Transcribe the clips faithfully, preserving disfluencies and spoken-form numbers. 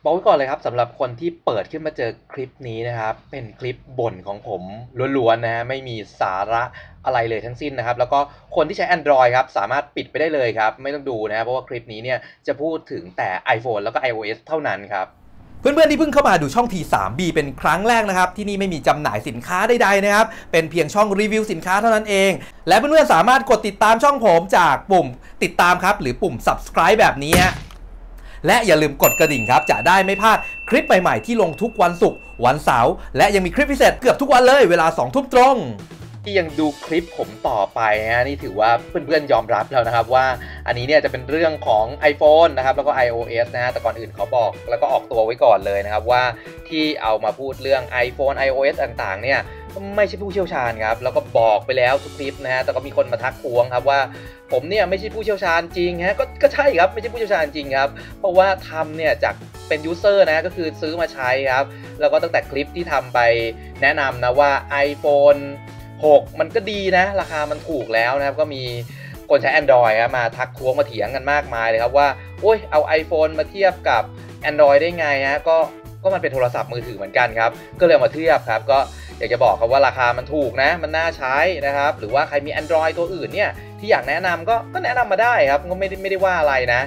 บอกไว้ก่อนเลยครับสำหรับคนที่เปิดขึ้นมาเจอคลิปนี้นะครับเป็นคลิปบ่นของผมล้วนๆนะฮะไม่มีสาระอะไรเลยทั้งสิ้นนะครับแล้วก็คนที่ใช้ Android ครับสามารถปิดไปได้เลยครับไม่ต้องดูนะเพราะว่าคลิปนี้เนี่ยจะพูดถึงแต่ iPhone แล้วก็ iOS เท่านั้นครับเพื่อนๆที่เพิ่งเข้ามาดูช่อง ที ทรี บี เป็นครั้งแรกนะครับที่นี่ไม่มีจำหน่ายสินค้าใดๆนะครับเป็นเพียงช่องรีวิวสินค้าเท่านั้นเองและเพื่อนๆสามารถกดติดตามช่องผมจากปุ่มติดตามครับหรือปุ่ม Subscribe แบบนี้และอย่าลืมกดกระดิ่งครับจะได้ไม่พลาดคลิปใหม่ๆที่ลงทุกวันศุกร์วันเสาร์และยังมีคลิปพิเศษเกือบทุกวันเลยเวลาสองทุ่มตรงที่ยังดูคลิปผมต่อไปนะนี่ถือว่าเพื่อนๆยอมรับแล้วนะครับว่าอันนี้เนี่ยจะเป็นเรื่องของ iPhone นะครับแล้วก็ iOS นะฮะแต่ก่อนอื่นเขาบอกแล้วก็ออกตัวไว้ก่อนเลยนะครับว่าที่เอามาพูดเรื่อง iPhone iOS ต่างๆเนี่ยไม่ใช่ผู้เชี่ยวชาญครับแล้วก็บอกไปแล้วทุกคลิปนะฮะแต่ก็มีคนมาทักท้วงครับว่าผมเนี่ยไม่ใช่ผู้เชี่ยวชาญจริงฮะก็ก็ใช่ครับไม่ใช่ผู้เชี่ยวชาญจริงครับเพราะว่าทำเนี่ยจากเป็นยูเซอร์นะก็คือซื้อมาใช้ครับแล้วก็ตั้งแต่คลิปที่ทำไปแนะนำนะว่า iPhoneหกมันก็ดีนะราคามันถูกแล้วนะครับก็มีคนใช้ Android ครับมาทักท้วงมาเถียงกันมากมายเลยครับว่าโอ้ยเอา iPhone มาเทียบกับ Android ได้ไงฮะก็ก็มันเป็นโทรศัพท์มือถือเหมือนกันครับก็เลยมาเทียบครับก็อยากจะบอกครับว่าราคามันถูกนะมันน่าใช้นะครับหรือว่าใครมี Android ตัวอื่นเนี่ยที่อยากแนะนำก็ก็แนะนำมาได้ครับก็ไม่ได้ไม่ได้ว่าอะไรนะ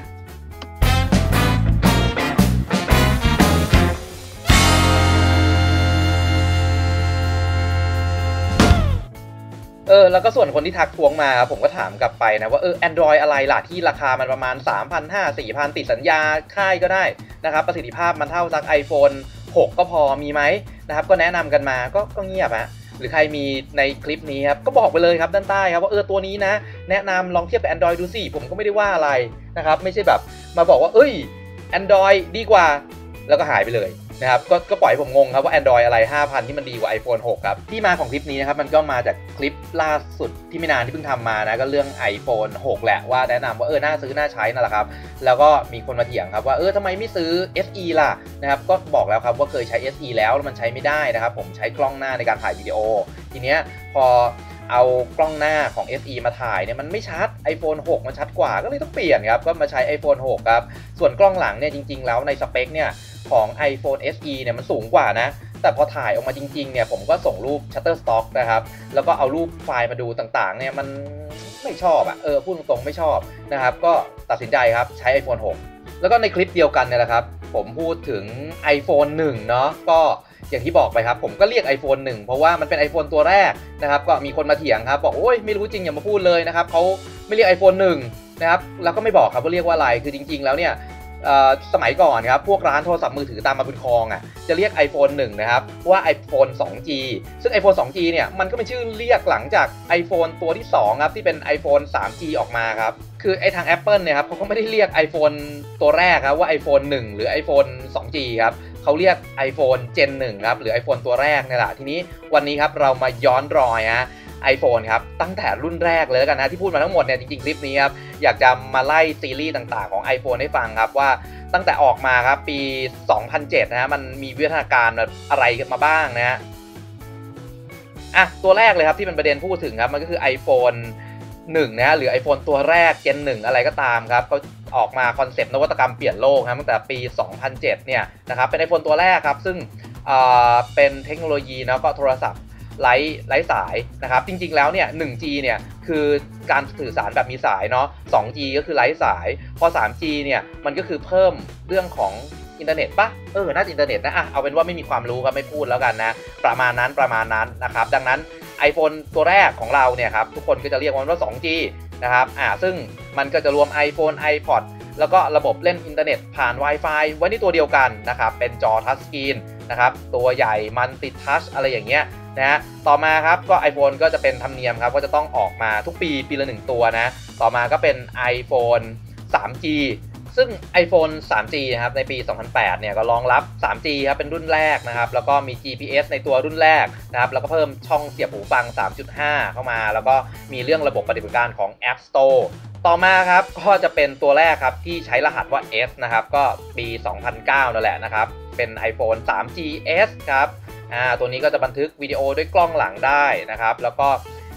เออแล้วก็ส่วนคนที่ทักท้วงมาผมก็ถามกลับไปนะว่าเออ Android อะไรล่ะที่ราคามันประมาณ สามพันห้าร้อย สี่พัน ติดสัญญาค่ายก็ได้นะครับประสิทธิภาพมันเท่าสัก iPhone หกก็พอมีไหมนะครับก็แนะนำกันมาก็ก็เงียบฮะหรือใครมีในคลิปนี้ครับก็บอกไปเลยครับด้านใต้ครับว่าเออตัวนี้นะแนะนำลองเทียบกับ Android ดูสิผมก็ไม่ได้ว่าอะไรนะครับไม่ใช่แบบมาบอกว่าเอ้ย Android ดีกว่าแล้วก็หายไปเลยนะครับก็ก็ปล่อยผมงงครับว่า Android อะไร ห้าพัน ที่มันดีกว่า iPhone หกครับที่มาของคลิปนี้นะครับมันก็มาจากคลิปล่าสุดที่ไม่นานที่เพิ่งทำมานะก็เรื่อง iPhone หกแหละว่าแนะนำว่าเออน่าซื้อน่าใช้นั่นแหละครับแล้วก็มีคนมาเถียงครับว่าเออทำไมไม่ซื้อ เอส อี ล่ะนะครับก็บอกแล้วครับว่าเคยใช้ เอส อี แล้วมันใช้ไม่ได้นะครับผมใช้กล้องหน้าในการถ่ายวิดีโอทีเนี้ยพอเอากล้องหน้าของ เอส อี มาถ่ายเนี่ยมันไม่ชัด iPhone หกมันชัดกว่าก็เลยต้องเปลี่ยนครับก็มาใช้ iPhone หกครับส่วนกล้องหลังเนี่ยจริงๆแล้วในสเปคเนี่ยของ iPhone เอส อี เนี่ยมันสูงกว่านะแต่พอถ่ายออกมาจริงๆเนี่ยผมก็ส่งรูป Shutterstock นะครับแล้วก็เอารูปไฟล์มาดูต่างๆเนี่ยมันไม่ชอบอะเออพูดตรงๆไม่ชอบนะครับก็ตัดสินใจครับใช้ iPhone หกแล้วก็ในคลิปเดียวกันเนี่ยแหละครับผมพูดถึง iPhone หนึ่งเนาะก็อย่างที่บอกไปครับผมก็เรียก iPhone หนึ่งเพราะว่ามันเป็น iPhone ตัวแรกนะครับก็มีคนมาเถียงครับบอกโอ้ยไม่รู้จริงอย่ามาพูดเลยนะครับเขาไม่เรียก iPhone หนึ่งนะครับแล้วก็ไม่บอกครับว่าเรียกว่าอะไรคือจริงๆแล้วเนี่ยสมัยก่อนครับพวกร้านโทรศัพท์มือถือตามมาบุญครองอ่ะจะเรียก iPhone หนึ่งนะครับว่า iPhone ทูจี ซึ่ง iPhone ทูจีเนี่ยมันก็เป็นชื่อเรียกหลังจาก iPhone ตัวที่สองครับที่เป็น iPhone ทรีจี ออกมาครับคือไอ้ทาง Apple เนี่ยครับเขาก็ไม่ได้เรียก iPhone ตัวแรกครับว่า iPhone หนึ่งหรือ iPhone ทูจี ครับเขาเรียก iPhone Gen หนึ่งครับหรือ iPhone ตัวแรกนี่แหละทีนี้วันนี้ครับเรามาย้อนรอยฮะiPhone ครับตั้งแต่รุ่นแรกเลยแล้วกันนะที่พูดมาทั้งหมดเนี่ยจริงๆคลิปนี้ครับอยากจะมาไล่ซีรีส์ต่างๆของ iPhone ให้ฟังครับว่าตั้งแต่ออกมาครับปีสองพันเจ็ดนะฮะมันมีวิวัฒนาการอะไรกันมาบ้างนะฮะอ่ะตัวแรกเลยครับที่เป็นประเด็นพูดถึงครับมันก็คือ iPhone หนึ่งนะฮะหรือ iPhone ตัวแรก Gen หนึ่งอะไรก็ตามครับเขาออกมาคอนเซปต์นวัตกรรมเปลี่ยนโลกครับตั้งแต่ปีสองพันเจ็ดเนี่ยนะครับเป็น iPhone ตัวแรกครับซึ่งอ่าเป็นเทคโนโลยีนะก็โทรศัพท์ไร้ไร้สายนะครับจริงๆแล้วเนี่ย หนึ่งจี เนี่ยคือการสื่อสารแบบมีสายเนาะ สองจี ก็คือไร้สายพอ สามจี เนี่ยมันก็คือเพิ่มเรื่องของอินเทอร์เน็ตปะเออน่าจะอินเทอร์เน็ตนะอ่ะเอาเป็นว่าไม่มีความรู้ครับไม่พูดแล้วกันนะประมาณนั้นประมาณนั้นนะครับดังนั้น iPhone ตัวแรกของเราเนี่ยครับทุกคนก็จะเรียกมันว่า สองจี นะครับอ่าซึ่งมันก็จะรวม iPhone iPod แล้วก็ระบบเล่นอินเทอร์เน็ตผ่าน Wi-Fi ไว้ในตัวเดียวกันนะครับเป็นจอทัชสกรีนนะครับตัวใหญ่มันติดทัชอะไรอย่างเงี้ยนะฮะต่อมาครับก็ iPhone ก็จะเป็นธรรมเนียมครับก็จะต้องออกมาทุกปีปีละหนึ่งตัวนะต่อมาก็เป็น iPhone ทรีจี ซึ่ง iPhone ทรีจี นะครับในปีสองพันแปดเนี่ยก็รองรับ ทรีจี ครับเป็นรุ่นแรกนะครับแล้วก็มี จี พี เอส ในตัวรุ่นแรกนะครับแล้วก็เพิ่มช่องเสียบหูฟัง สามจุดห้า เข้ามาแล้วก็มีเรื่องระบบปฏิบัติการของ App Store ต่อมาครับก็จะเป็นตัวแรกครับที่ใช้รหัสว่า S นะครับก็ปีสองพันเก้านั่นแหละนะครับเป็น iPhone ทรีจี เอส ครับอ่าตัวนี้ก็จะบันทึกวิดีโอด้วยกล้องหลังได้นะครับแล้วก็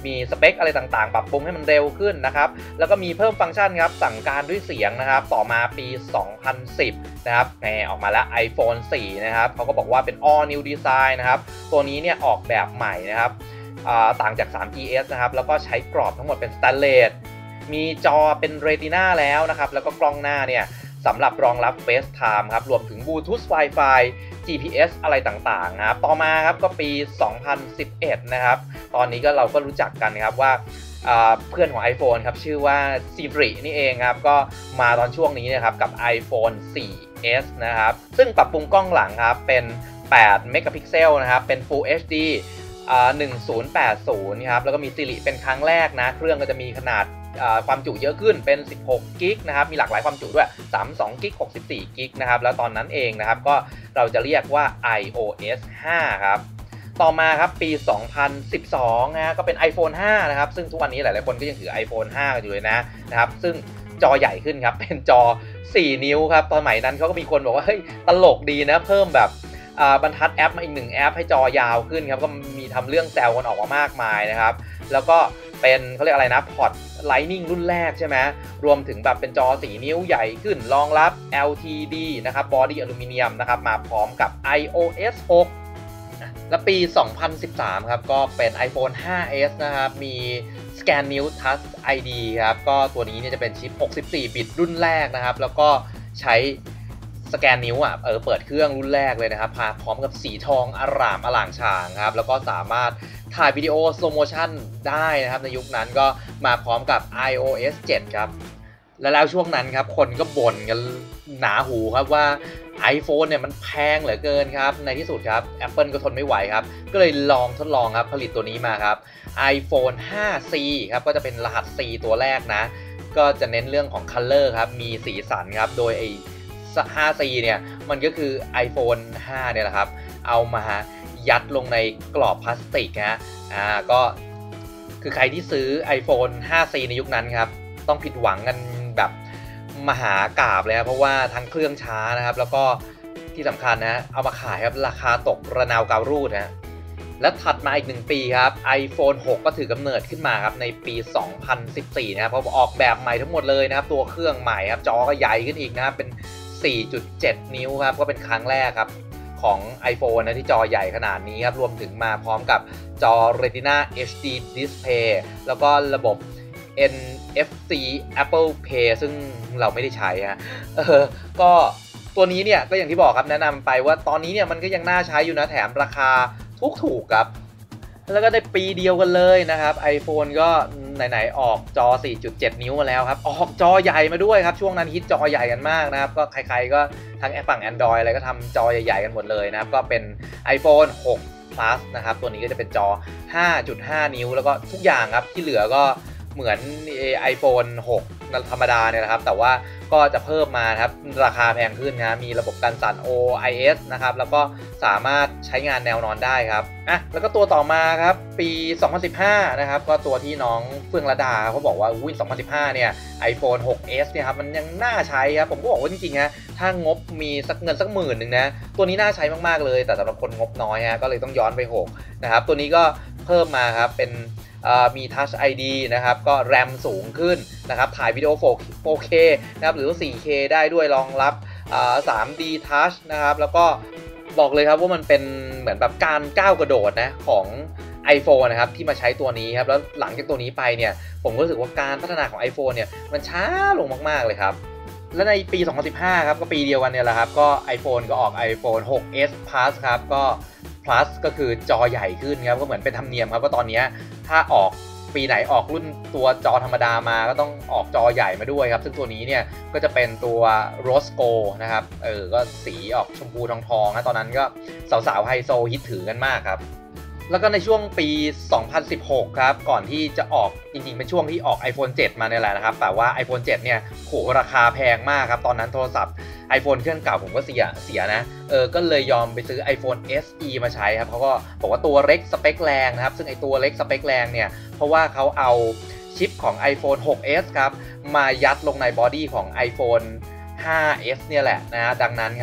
มีสเปคอะไรต่างๆปรับปรุงให้มันเร็วขึ้นนะครับแล้วก็มีเพิ่มฟังก์ชันครับสั่งการด้วยเสียงนะครับต่อมาปีสองพันสิบนะครับแหมออกมาแล้ว ไอโฟน โฟร์นะครับเขาก็บอกว่าเป็น all new design นะครับตัวนี้เนี่ยออกแบบใหม่นะครับต่างจาก ทรี จี เอส นะครับแล้วก็ใช้กรอบทั้งหมดเป็นสแตนเลสมีจอเป็น Retina แล้วนะครับแล้วก็กล้องหน้าเนี่ยสำหรับรองรับ FaceTime ครับรวมถึง Bluetooth Wi-Fi จี พี เอส อะไรต่างๆนะครับต่อมาครับก็ปีสองพันสิบเอ็ดนะครับตอนนี้ก็เราก็รู้จักกันครับว่าเพื่อนของ iPhone ครับชื่อว่า Siri นี่เองครับก็มาตอนช่วงนี้นะครับกับ ไอโฟน โฟร์เอส นะครับซึ่งปรับปรุงกล้องหลังครับเป็นแปดเมกะพิกเซลนะครับเป็น Full เอช ดี หนึ่งพันแปดสิบครับแล้วก็มี Siri เป็นครั้งแรกนะเครื่องก็จะมีขนาดความจุเยอะขึ้นเป็นสิบหกกิกนะครับมีหลากหลายความจุด้วยสามสิบสองกิกหกสิบสี่กิกนะครับแล้วตอนนั้นเองนะครับก็เราจะเรียกว่า ไอ โอ เอส ไฟว์ครับต่อมาครับปีสองพันสิบสองนะก็เป็น ไอโฟน ไฟว์นะครับซึ่งทุกวันนี้หลายๆคนก็ยังถือ ไอโฟน ไฟว์กันอยู่เลยนะนะครับซึ่งจอใหญ่ขึ้นครับเป็นจอสี่นิ้วครับตอนใหม่นั้นเขาก็มีคนบอกว่าเฮ้ยตลกดีนะเพิ่มแบบบรรทัดแอปมาอีกหนึ่งแอปให้จอยาวขึ้นครับก็มีทำเรื่องแซวกันออกมามากมายนะครับแล้วก็เป็นเขาเรียกอะไรนะพอร์ต Lightning รุ่นแรกใช่ไหมรวมถึงแบบเป็นจอสี่นิ้วใหญ่ขึ้นรองรับ แอล ที ดี นะครับ Body Aluminum นะครับมาพร้อมกับ ไอ โอ เอส หกและปีสองพันสิบสามครับก็เป็น ไอโฟน ไฟว์เอส นะครับมี Scan นิ้ว Touch ไอ ดี ครับก็ตัวนี้เนี่ยจะเป็นชิปหกสิบสี่บิตรุ่นแรกนะครับแล้วก็ใช้สแกนนิ้วอ่ะเออเปิดเครื่องรุ่นแรกเลยนะครับพร้อมกับสีทองอร่ามอล่างฉางครับแล้วก็สามารถถ่ายวิดีโอสโลโมชั่นได้นะครับในยุคนั้นก็มาพร้อมกับ ไอ โอ เอส เซเว่นครับและแล้วช่วงนั้นครับคนก็บ่นกันหนาหูครับว่า iPhone เนี่ยมันแพงเหลือเกินครับในที่สุดครับ Apple ก็ทนไม่ไหวครับก็เลยลองทดลองครับผลิตตัวนี้มาครับ ไอโฟน ไฟว์ซี ครับก็จะเป็นรหัส C ตัวแรกนะก็จะเน้นเรื่องของ Color ครับมีสีสันครับโดยไอไฟว์ซี เนี่ยมันก็คือ ไอโฟน ไฟว์ เนี่ยแหละครับเอามายัดลงในกรอบพลาสติกฮะอ่าก็คือใครที่ซื้อ iPhone ไฟว์ซี ในยุคนั้นครับต้องผิดหวังกันแบบมหากาพย์เลยครับเพราะว่าทั้งเครื่องช้านะครับแล้วก็ที่สำคัญนะเอามาขายครับราคาตกระนาวกาวรูดนะและถัดมาอีกหนึ่งปีครับ ไอโฟน ซิกก็ถือกำเนิดขึ้นมาครับในปีสองพันสิบสี่นะครับเพราะออกแบบใหม่ทั้งหมดเลยนะครับตัวเครื่องใหม่ครับจอก็ใหญ่ขึ้นอีกนะครับเป็น สี่จุดเจ็ด นิ้วครับก็เป็นครั้งแรกครับของ iPhone นะที่จอใหญ่ขนาดนี้ครับรวมถึงมาพร้อมกับจอ Retina เอช ดี Display แล้วก็ระบบ เอ็น เอฟ ซี Apple Pay ซึ่งเราไม่ได้ใช้ฮะเออก็ตัวนี้เนี่ยก็อย่างที่บอกครับแนะนำไปว่าตอนนี้เนี่ยมันก็ยังน่าใช้อยู่นะแถมราคาทุกถูกครับแล้วก็ได้ปีเดียวกันเลยนะครับ iPhone ก็ไหนๆออกจอ สี่จุดเจ็ด นิ้วมาแล้วครับออกจอใหญ่มาด้วยครับช่วงนั้นฮิตจอใหญ่กันมากนะครับก็ใครๆก็ทั้งฝั่ง Android อะไรก็ทำจอใหญ่ๆกันหมดเลยนะครับก็เป็น iPhone ซิก Plus นะครับตัวนี้ก็จะเป็นจอ ห้าจุดห้า นิ้วแล้วก็ทุกอย่างครับที่เหลือก็เหมือน iPhone ซิกธรรมดาเนี่ยนะครับแต่ว่าก็จะเพิ่มมาครับราคาแพงขึ้นนะมีระบบกันสั่น โอ ไอ เอส นะครับแล้วก็สามารถใช้งานแนวนอนได้ครับอ่ะแล้วก็ตัวต่อมาครับปีสองพันสิบห้านะครับก็ตัวที่น้องเฟื่องระดาเขาบอกว่าวินสองพันสิบห้าเนี่ย iPhone ซิกเอส เนี่ยครับมันยังน่าใช้ครับผมก็บอกว่าจริงๆฮะถ้างบมีสักเงินสักหมื่นหนึ่งนะตัวนี้น่าใช้มากๆเลยแต่สำหรับคนงบน้อยฮะก็เลยต้องย้อนไปหกนะครับตัวนี้ก็เพิ่มมาครับเป็นมี Touch ไอ ดี นะครับก็ แรม สูงขึ้นนะครับถ่ายวิดีโอ โฟร์เค นะครับหรือ โฟร์เค ได้ด้วยรองรับ ทรี ดี Touch นะครับแล้วก็บอกเลยครับว่ามันเป็นเหมือนแบบการก้าวกระโดดนะของ iPhone นะครับที่มาใช้ตัวนี้ครับแล้วหลังจากตัวนี้ไปเนี่ยผมก็รู้สึกว่าการพัฒนาของ iPhone เนี่ยมันช้าลงมากๆเลยครับและในปีสองพันสิบห้าครับก็ปีเดียวกันเนี่ยแหละครับก็ iPhone ก็ออก iPhone ซิกเอส Plus ครับก็ plus ก็คือจอใหญ่ขึ้นครับก็เหมือนเป็นธรรมเนียมครับว่าตอนนี้ถ้าออกปีไหนออกรุ่นตัวจอธรรมดามาก็ต้องออกจอใหญ่มาด้วยครับซึ่งตัวนี้เนี่ยก็จะเป็นตัว Rose Gold นะครับเออก็สีออกชมพูทองทองนะตอนนั้นก็สาวๆไฮโซฮิตถือกันมากครับแล้วก็ในช่วงปีสองพันสิบหกครับก่อนที่จะออกจริงๆเป็นช่วงที่ออก iPhone เซเว่น มาเนี่ยแหละนะครับแต่ว่า iPhone เซเว่น เนี่ยโหราคาแพงมากครับตอนนั้นโทรศัพท์ iPhone เครื่องเก่าผมก็เสียเสียนะเออก็เลยยอมไปซื้อ iPhone เอส อี มาใช้ครับเขาก็บอกว่าตัวเล็กสเปคแรงนะครับซึ่งไอตัวเล็กสเปคแรงเนี่ยเพราะว่าเขาเอาชิปของ iPhone ซิกเอส ครับมายัดลงในบอดี้ของ iPhone ไฟว์เอส เนี่ยแหละนะดังนั้นครับ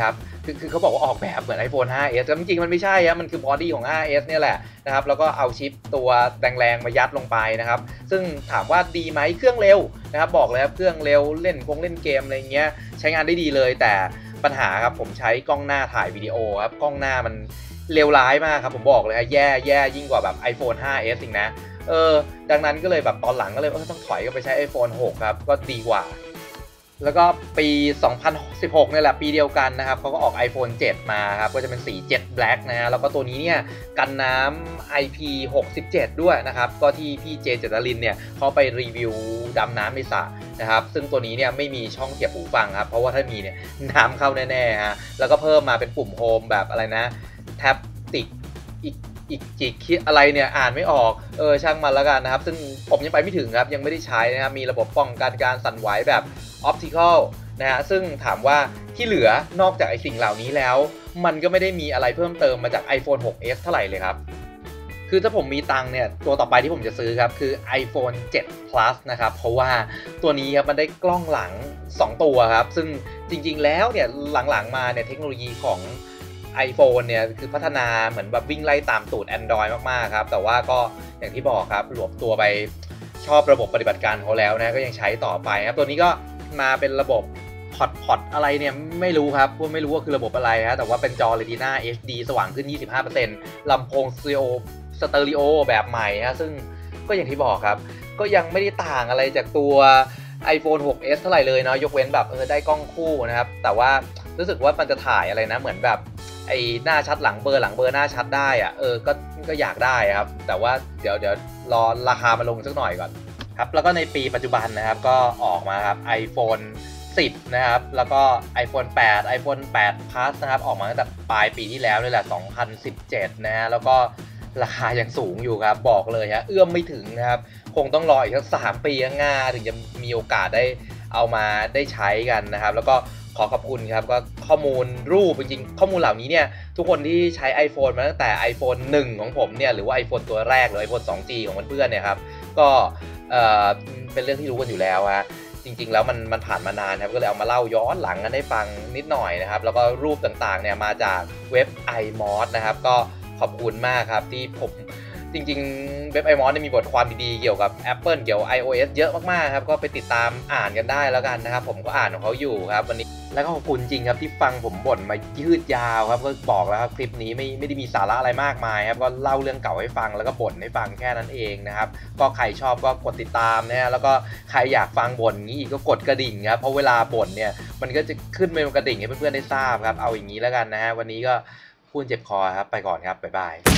คือคือเขาบอกว่าออกแบบเหมือน iPhone ไฟว์ เอส แต่จริงๆมันไม่ใช่ครับมันคือบอดี้ของ ไฟว์ เอส เนี่ยแหละนะครับแล้วก็เอาชิปตัวแรงๆมายัดลงไปนะครับซึ่งถามว่าดีไหมเครื่องเร็วนะครับบอกเลยครับเครื่องเร็วเล่นคงเล่นเกมอะไรเงี้ยใช้งานได้ดีเลยแต่ปัญหาครับผมใช้กล้องหน้าถ่ายวิดีโอครับกล้องหน้ามันเลวร้ายมากครับผมบอกเลยครับแย่แย่ยิ่งกว่าแบบ iPhone ไฟว์ เอส อีกนะเออดังนั้นก็เลยแบบตอนหลังก็เลยต้องถอยก็ไปใช้ iPhone หกครับก็ดีกว่าแล้วก็ปี สองพันสิบหก เนี่ยแหละปีเดียวกันนะครับเขาก็ออก iPhone เซเว่น มาครับก็จะเป็นสี Jet Black นะฮะแล้วก็ตัวนี้เนี่ยกันน้ำ ไอ พี หกสิบเจ็ด ด้วยนะครับก็ที่พี่เจเจตรินเนี่ยเขาไปรีวิวดำน้ำในสระนะครับซึ่งตัวนี้เนี่ยไม่มีช่องเสียบหูฟังครับเพราะว่าถ้ามีเนี่ยน้ำเข้าแน่ๆฮะแล้วก็เพิ่มมาเป็นปุ่มโฮมแบบอะไรนะแท็บติกอีกอีกจิกคิดอะไรเนี่ยอ่านไม่ออกเออช่างมันแล้วกันนะครับซึ่งผมยังไปไม่ถึงครับยังไม่ได้ใช้นะครับมีระบบป้องกันการสั่นไหวแบบออปติคอลนะฮะซึ่งถามว่าที่เหลือนอกจากไอสิ่งเหล่านี้แล้วมันก็ไม่ได้มีอะไรเพิ่มเติมมาจาก iPhone หกเอส เท่าไหร่เลยครับคือถ้าผมมีตังค์เนี่ยตัวต่อไปที่ผมจะซื้อครับคือ iPhone เซเว่น Plus นะครับเพราะว่าตัวนี้ครับมันได้กล้องหลังสองตัวครับซึ่งจริงๆแล้วเนี่ยหลังๆมาเนี่ยเทคโนโลยีของ iPhone เนี่ยคือพัฒนาเหมือนแบบวิ่งไล่ตามตูด Android มากๆครับแต่ว่าก็อย่างที่บอกครับรวมตัวไปชอบระบบปฏิบัติการเขาแล้วนะก็ยังใช้ต่อไปครับตัวนี้ก็มาเป็นระบบพอดพอดอะไรเนี่ยไม่รู้ครับว่าไม่รู้ว่าคือระบบอะไรฮะแต่ว่าเป็นจอ Retina เอช ดี สว่างขึ้น ยี่สิบห้าเปอร์เซ็นต์ ลำโพงสเตอริโอสเตอริโอแบบใหม่ฮะซึ่งก็อย่างที่บอกครับก็ยังไม่ได้ต่างอะไรจากตัว iPhone หกเอส เท่าไหร่เลยเนาะยกเว้นแบบเออได้กล้องคู่นะครับแต่ว่ารู้สึกว่ามันจะถ่ายอะไรนะเหมือนแบบไอ้หน้าชัดหลังเบอร์หลังเบอร์หน้าชัดได้อะเออก็ก็อยากได้ครับแต่ว่าเดี๋ยวเดี๋ยวรอราคามาลงสักหน่อยก่อนครับแล้วก็ในปีปัจจุบันนะครับก็ออกมาครับ iPhone สิบนะครับแล้วก็ iPhone แปด iPhone แปด Plus นะครับออกมาตั้งแต่ปลายปีที่แล้วนี่แหละสองพันสิบเจ็ดนะฮะแล้วก็ราคายังสูงอยู่ครับบอกเลยฮะเอื้อมไม่ถึงนะครับคงต้องรออีกสักสามปีข้างหน้าถึงจะมีโอกาสได้เอามาได้ใช้กันนะครับแล้วก็ขอขอบคุณครับก็ข้อมูลรูปจริงๆข้อมูลเหล่านี้เนี่ยทุกคนที่ใช้ iPhone มาตั้งแต่ iPhone หนึ่งของผมเนี่ยหรือว่า iPhone ตัวแรกหรือ iPhone ทูจี ของเพื่อนๆเนี่ยครับก็เอ่อเป็นเรื่องที่รู้กันอยู่แล้วฮะจริงๆแล้วมันมันผ่านมานานครับก็เลยเอามาเล่าย้อนหลังกันให้ฟังนิดหน่อยนะครับแล้วก็รูปต่างๆเนี่ยมาจากเว็บ iMod นะครับก็ขอบคุณมากครับที่ผมจริงๆเว็บ iMod เนี่ยมีบทความดีๆเกี่ยวกับ Apple เกี่ยวกับ iOS เยอะมากๆครับก็ไปติดตามอ่านกันได้แล้วกันนะครับผมก็อ่านของเขาอยู่ครับวันนี้แล้วก็ขอบคุณจริงครับที่ฟังผมบ่นมายืดยาวครับก็บอกแล้วครับคลิปนี้ไม่ไม่ได้มีสาระอะไรมากมายครับก็เล่าเรื่องเก่าให้ฟังแล้วก็บ่นให้ฟังแค่นั้นเองนะครับก็ใครชอบก็กดติดตามนะฮะแล้วก็ใครอยากฟังบ่นงี้อีกก็กดกระดิ่งครับเพราะเวลาบ่นเนี่ยมันก็จะขึ้นเป็นกระดิ่งให้เพื่อนๆได้ทราบครับเอาอย่างนี้แล้วกันนะฮะวันนี้ก็พูดเจ็บคอครับไปก่อนครับบ๊ายบาย